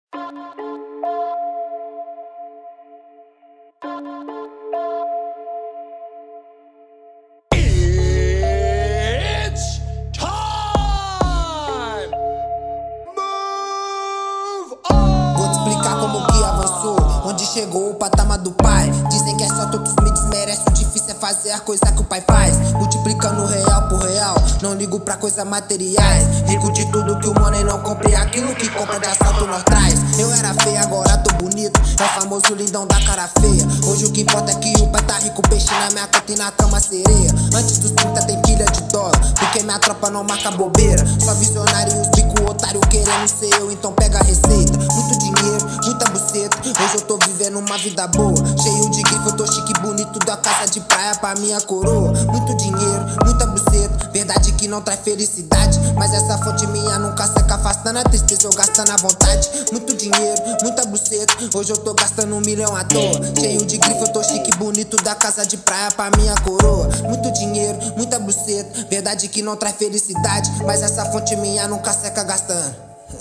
It's time! Move on! Vou te explicar como que avançou, onde chegou o patamar do pai. Dizem que é só todos me desmerecem, o difícil é fazer a coisa que o pai faz. Multiplicando real por real, não ligo pra coisas materiais. Rico de tudo que o money não compre, aquilo que compra de assalto nós traz. Eu era feio, agora tô bonito, é o famoso lindão da cara feia. Hoje o que importa é que o pai tá rico, peixe na minha conta e na cama sereia. Antes dos 30 tem pilha de dólar, porque minha tropa não marca bobeira. Só visionário e os bico otário querendo ser eu, então pega a receita. Muito dinheiro, muita buceta, hoje eu tô vivendo uma vida boa. Cheio de grifo, eu tô chique bonito, da casa de praia pra minha coroa. Muito dinheiro, muita buceta, verdade que não traz felicidade, mas essa fonte minha nunca seca, afastando a tristeza, eu gastando à vontade. Muito dinheiro, muita buceta, hoje eu tô gastando 1 milhão à toa. Cheio de grifo, eu tô chique bonito, da casa de praia pra minha coroa. Muito dinheiro, muita buceta, verdade que não traz felicidade, mas essa fonte minha nunca seca, gastando.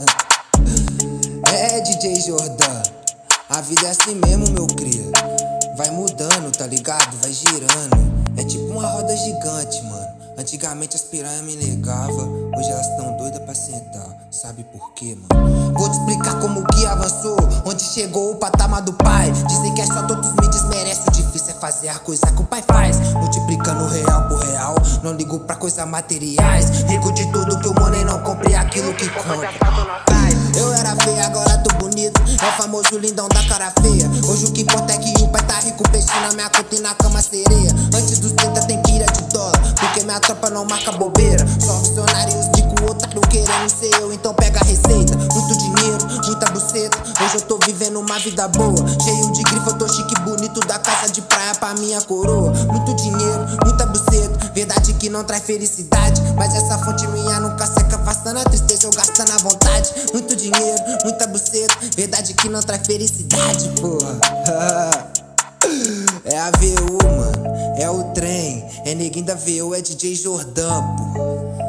É DJ Jordan, a vida é assim mesmo, meu cria. Vai mudando, tá ligado? Vai girando. É tipo uma roda gigante, mano. Antigamente as piranhas me negavam, hoje elas tão doidas pra sentar. Sabe por quê, mano? Vou te explicar como que avançou, onde chegou o patamar do pai. Dizem que é só todos me desmerecem, o difícil é fazer a coisa que o pai faz. Multiplicando real por real, não ligo pra coisas materiais. Rico de tudo que o money não compre, aquilo que compra. Eu era feio, agora tô bonito, é o famoso lindão da cara feia. Hoje o que importa é que o pai tá rico, peixe na minha conta e na cama sereia. Antes dos 30 tem pilha de dólar, porque minha tropa não marca bobeira. Só funcionário e os bico otário querendo ser eu, então pega a receita. Muito dinheiro, muita buceta, hoje eu tô vivendo uma vida boa. Cheio de grifo, eu tô chique bonito, da casa de praia pra minha coroa. Muito dinheiro, muita buceta, verdade que não traz felicidade, mas essa fonte minha nunca seca, afastando a tristeza, eu gastando à vontade. Muito dinheiro, muita buceta, verdade que não traz felicidade, porra. É a VU, mano, é o trem, é neguinho da VU, é DJ Jordan, porra.